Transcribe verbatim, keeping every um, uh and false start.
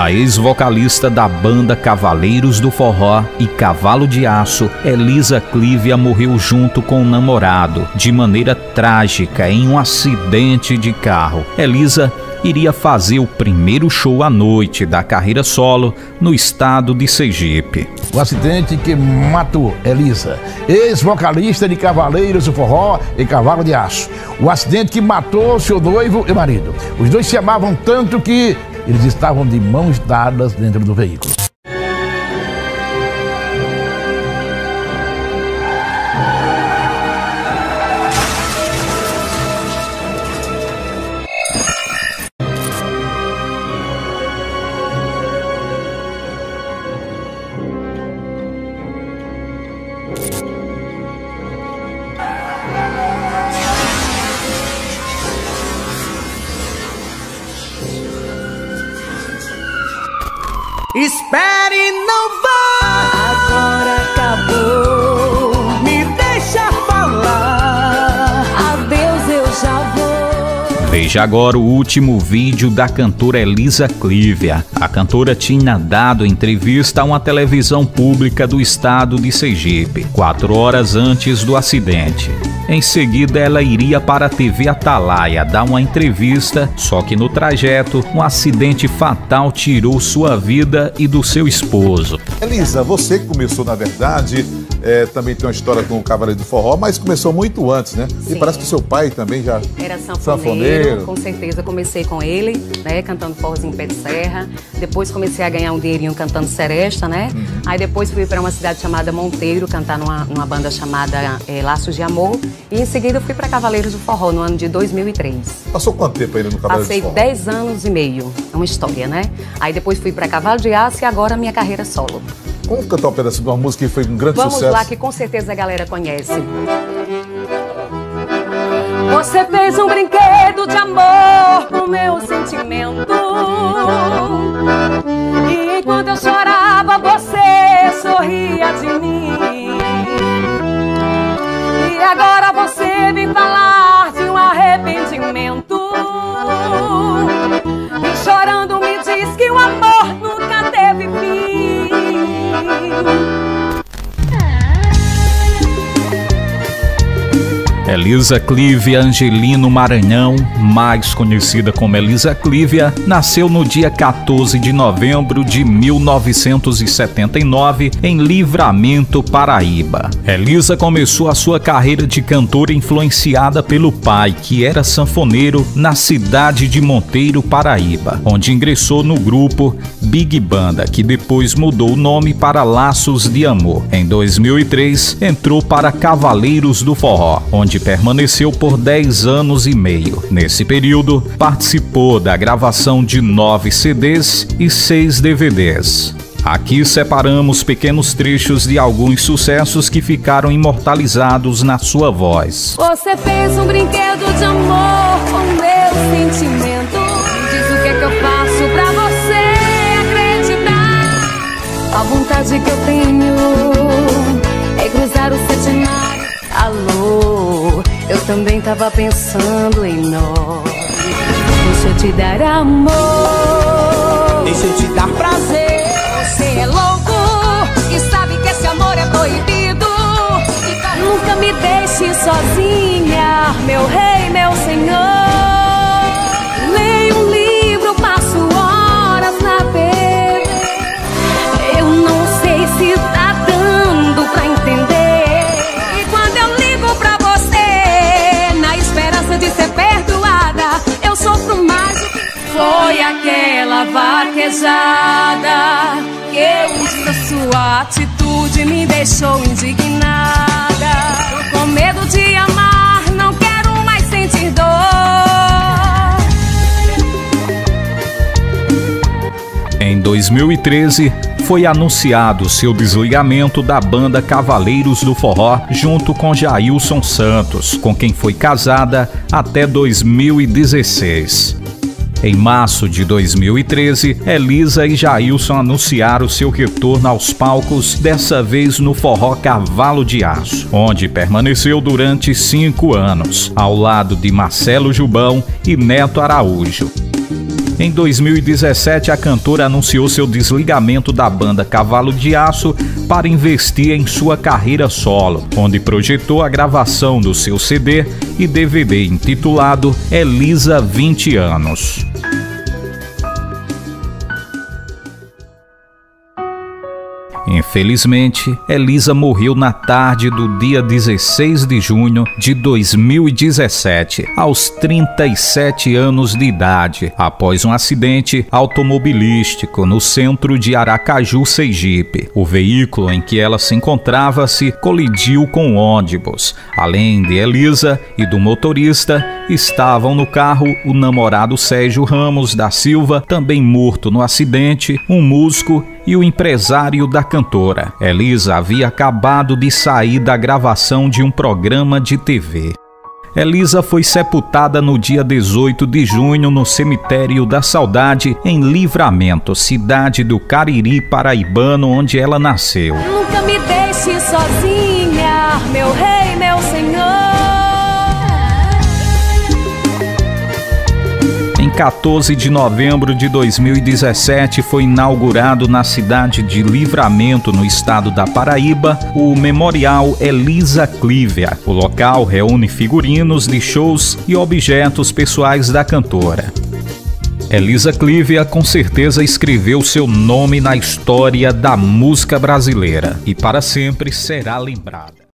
A ex-vocalista da banda Cavaleiros do Forró e Cavalo de Aço, Elisa Clívia, morreu junto com o namorado, de maneira trágica, em um acidente de carro. Elisa iria fazer o primeiro show à noite da carreira solo no estado de Sergipe. O acidente que matou Elisa, ex-vocalista de Cavaleiros do Forró e Cavalo de Aço. O acidente que matou seu noivo e marido. Os dois se amavam tanto que eles estavam de mãos dadas dentro do veículo. Espere, não vá. Agora acabou. Me deixa falar. Adeus, eu já vou. Veja agora o último vídeo da cantora Elisa Clívia. A cantora tinha dado entrevista a uma televisão pública do estado de Sergipe, quatro horas antes do acidente. Em seguida, ela iria para a T V Atalaia dar uma entrevista, só que no trajeto, um acidente fatal tirou sua vida e do seu esposo. Elisa, você que começou, na verdade, é, também tem uma história com o Cavaleiro do Forró, mas começou muito antes, né? Sim. E parece que seu pai também já... Era sanfoneiro, sanfoneiro. Com certeza. Comecei com ele, né, cantando forrozinho pé de serra. Depois comecei a ganhar um dinheirinho cantando seresta, né? Uhum. Aí depois fui para uma cidade chamada Monteiro, cantar numa, numa banda chamada é, Laços de Amor. E em seguida eu fui para Cavaleiros do Forró, no ano de dois mil e três. Passou quanto tempo ainda no Cavaleiros Passei do Forró? dez anos e meio. É uma história, né? Aí depois fui para Cavalo de Aço e agora minha carreira solo. Vamos cantar um pedacinho de uma música que foi um grande Vamos sucesso. Vamos lá, que com certeza a galera conhece. Você fez um brinquedo de amor com meu sentimento. E enquanto eu chorava, você sorria de mim. E agora você vem falar de um arrependimento. E chorando me diz que o amor nunca teve fim. Elisa Clívia Angelino Maranhão, mais conhecida como Elisa Clívia, nasceu no dia quatorze de novembro de mil novecentos e setenta e nove em Livramento, Paraíba. Elisa começou a sua carreira de cantora influenciada pelo pai, que era sanfoneiro, na cidade de Monteiro, Paraíba, onde ingressou no grupo Big Banda, que depois mudou o nome para Laços de Amor. Em dois mil e três, entrou para Cavaleiros do Forró, onde permaneceu por dez anos e meio. Nesse período, participou da gravação de nove C Ds e seis D V Ds. Aqui separamos pequenos trechos de alguns sucessos que ficaram imortalizados na sua voz. Você fez um brinquedo de amor com meu sentimento. Diz o que é que eu faço pra você acreditar. A vontade que eu tenho é cruzar o sete mares. Alô, eu também tava pensando em nós. Deixa eu te dar amor, deixa eu te dar prazer. Você é louco e sabe que esse amor é proibido. Então nunca me deixe sozinha, meu rei, meu senhor. Leio um livro, passo horas na T V. Eu não sei se tá dando pra entender. De ser perdoada, eu sofro mais do que foi aquela vaquejada que a sua atitude me deixou indignada. Tô com medo de amar, não quero mais sentir dor. Em dois mil e treze, foi anunciado seu desligamento da banda Cavaleiros do Forró junto com Jailson Santos, com quem foi casada até dois mil e dezesseis. Em março de dois mil e treze, Elisa e Jailson anunciaram seu retorno aos palcos, dessa vez no Forró Cavalo de Aço, onde permaneceu durante cinco anos, ao lado de Marcelo Jubão e Neto Araújo. Em dois mil e dezessete, a cantora anunciou seu desligamento da banda Cavalo de Aço para investir em sua carreira solo, onde projetou a gravação do seu C D e D V D intitulado Elisa vinte anos. Infelizmente, Elisa morreu na tarde do dia dezesseis de junho de dois mil e dezessete, aos trinta e sete anos de idade, após um acidente automobilístico no centro de Aracaju, Sergipe. O veículo em que ela se encontrava se colidiu com o ônibus. Além de Elisa e do motorista, estavam no carro o namorado Sérgio Ramos da Silva, também morto no acidente, um músico e o empresário da cantora. Elisa havia acabado de sair da gravação de um programa de T V. Elisa foi sepultada no dia dezoito de junho no Cemitério da Saudade, em Livramento, cidade do Cariri paraibano, onde ela nasceu. Nunca me deixe sozinha, meu rei, meu senhor. Em quatorze de novembro de dois mil e dezessete, foi inaugurado na cidade de Livramento, no estado da Paraíba, o Memorial Elisa Clívia. O local reúne figurinos de shows e objetos pessoais da cantora. Elisa Clívia com certeza escreveu seu nome na história da música brasileira e para sempre será lembrada.